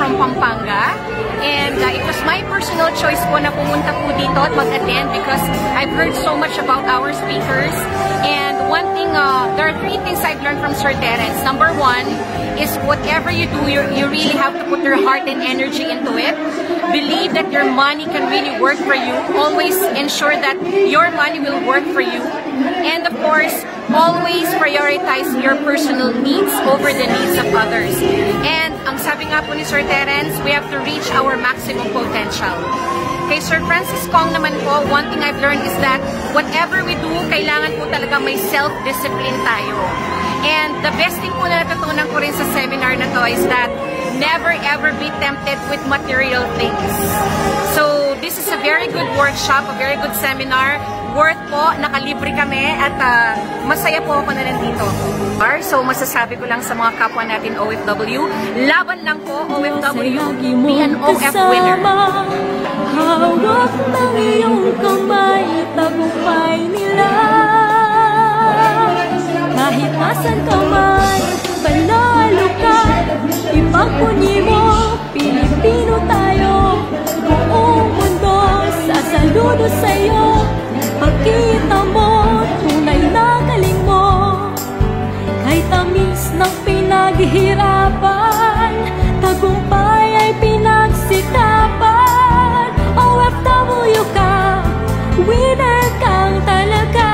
from Pampanga. And it was my personal choice po na pumunta po dito at mag-attend because I've heard so much about our speakers. And one thing, there are 3 things I've learned from Sir Terence. Number 1 is whatever you do, you really have to put your heart and energy into it. Believe that your money can really work for you. Always ensure that your money will work for you. And of course, always prioritize your personal needs over the needs of others. And ang sabi nga po ni Sir Terence, we have to reach our maximum potential. Kay Sir Francis Kong naman po, one thing I've learned is that whatever we do, kailangan po talaga may self-discipline tayo. And the best thing po na natutunan ko rin sa seminar na to is that never ever be tempted with material things. So this is a very good workshop, a very good seminar. Worth po, nakalibre kami at masaya po ako na nandito. So masasabi ko lang sa mga kapwa natin OFW, laban lang po OFW, be an OF winner. Hawak ng iyong kamay, tagumpay nila. Kahit nasan ka man, panalo ka, ipagpunyi mo, Pilipino tayo. Buong mundo, sasaludo sa'yo. Pagkita mo, tunay na galing mo. Kahit tamis ng pinaghihirapan, tagumpay ay pinagsikapan. OFW ka, winner kang talaga.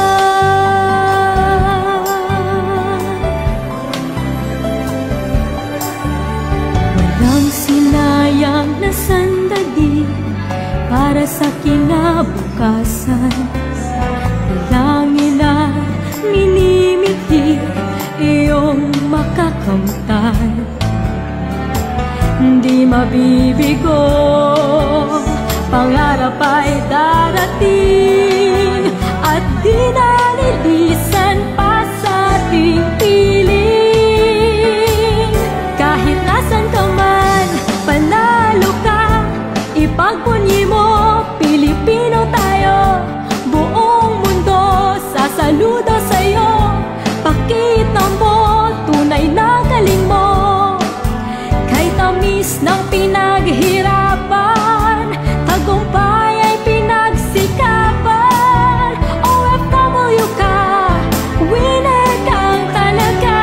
Walang sinayang na sandali para sa kinabukasan. Dalangin na minimiti iyong makakamtan. Hindi mabibigo, pangarap ay darating at di nalilisan pa sa ating piling. Kahit nasan ka man, panalo ka, ipagpunyi mo, Pilipino tayo. Buong mundo, sasaludo sa'yo. Pakita mo, tunay na galing mo. Kahit tamis ng pinaghirapan, tagumpay ay pinagsikapan. OFW ka, winner kang talaga.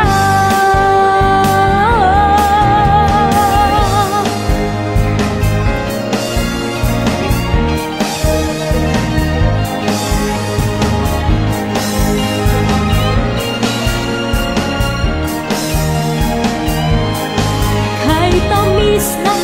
Kahit tamis ng